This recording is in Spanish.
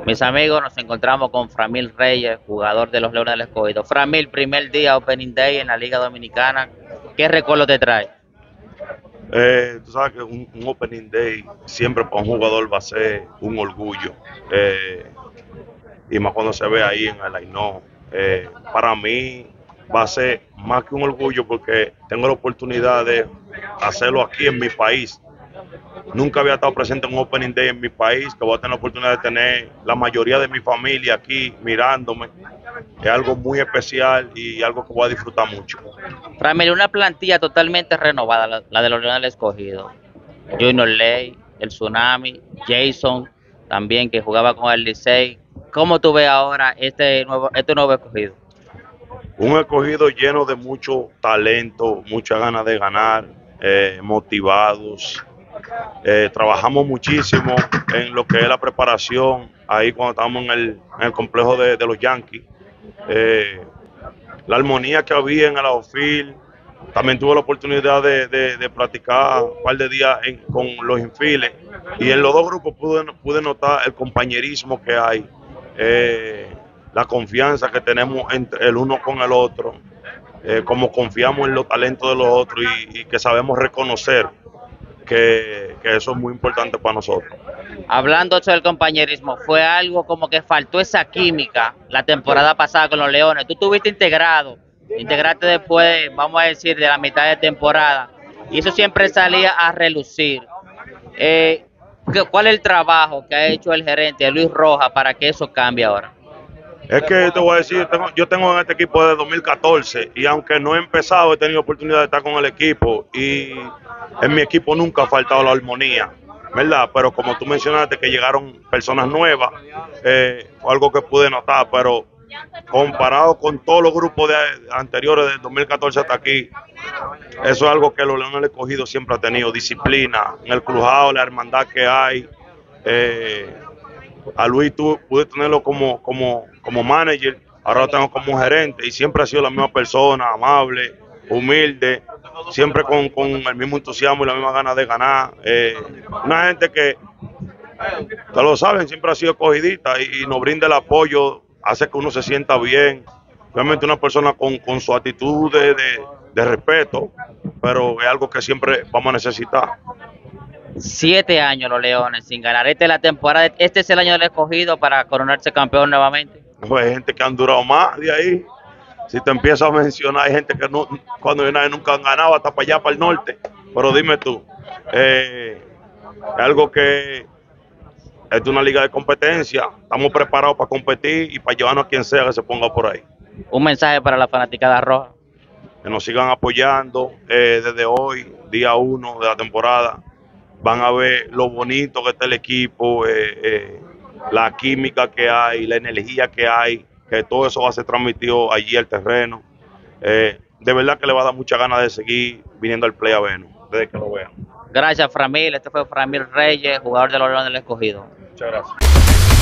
Mis amigos, nos encontramos con Framil Reyes, jugador de los Leones del Escogido. Framil, primer día Opening Day en la Liga Dominicana. ¿Qué recuerdo te trae? Tú sabes que un opening day siempre para un jugador va a ser un orgullo. Eh, y más cuando se ve ahí en el Ainó. Para mí va a ser más que un orgullo porque tengo la oportunidad de hacerlo aquí en mi país. Nunca había estado presente en un opening day en mi país, que voy a tener la oportunidad de tener la mayoría de mi familia aquí mirándome. Es algo muy especial y algo que voy a disfrutar mucho. Framil, una plantilla totalmente renovada, la de los Leones del Escogido. Junior Ley, el Tsunami, Jason, también que jugaba con el Licey. ¿Cómo tú ves ahora este nuevo escogido? Un escogido lleno de mucho talento, muchas ganas de ganar, motivados. Trabajamos muchísimo en lo que es la preparación, ahí cuando estábamos en el complejo de los Yankees. Eh, la armonía que había en el outfield, también tuve la oportunidad de practicar un par de días con los infiles y en los dos grupos pude notar el compañerismo que hay, eh, la confianza que tenemos entre el uno con el otro, como confiamos en los talentos de los otros y que sabemos reconocer que eso es muy importante para nosotros. Hablando sobre el compañerismo, fue algo como que faltó esa química la temporada pasada con los Leones. Tú estuviste integraste después, vamos a decir, de la mitad de temporada, y eso siempre salía a relucir. Eh, ¿Cuál es el trabajo que ha hecho el gerente Luis Rojas para que eso cambie ahora? Es que te voy a decir, yo tengo en este equipo desde 2014 y aunque no he empezado, he tenido oportunidad de estar con el equipo y en mi equipo nunca ha faltado la armonía, ¿verdad? Pero como tú mencionaste que llegaron personas nuevas, fue algo que pude notar, pero comparado con todos los grupos anteriores del 2014 hasta aquí, eso es algo que los Leones del Escogido siempre ha tenido, disciplina, en el crujado, la hermandad que hay. eh, a Luis pude tenerlo como manager, ahora lo tengo como gerente y siempre ha sido la misma persona, amable, humilde, siempre con el mismo entusiasmo y la misma ganas de ganar. Una gente que, te lo saben, siempre ha sido escogidita y nos brinda el apoyo, hace que uno se sienta bien. Realmente una persona con su actitud de respeto, pero es algo que siempre vamos a necesitar. 7 años los Leones sin ganar. Esta es la temporada, este es el año del escogido para coronarse campeón nuevamente. No, hay gente que han durado más de ahí. Si te empiezo a mencionar, hay gente que no, cuando viene nunca han ganado hasta para allá, para el norte. Pero dime tú, es algo que es de una liga de competencia. Estamos preparados para competir y para llevarnos a quien sea que se ponga por ahí. Un mensaje para la fanaticada roja. Que nos sigan apoyando desde hoy, día 1 de la temporada. Van a ver lo bonito que está el equipo, la química que hay, la energía que hay, que todo eso va a ser transmitido allí al terreno. De verdad que le va a dar mucha ganas de seguir viniendo al Play a vernos, desde que lo vean. Gracias, Framil. Este fue Framil Reyes, jugador de los Leones del Escogido. Muchas gracias.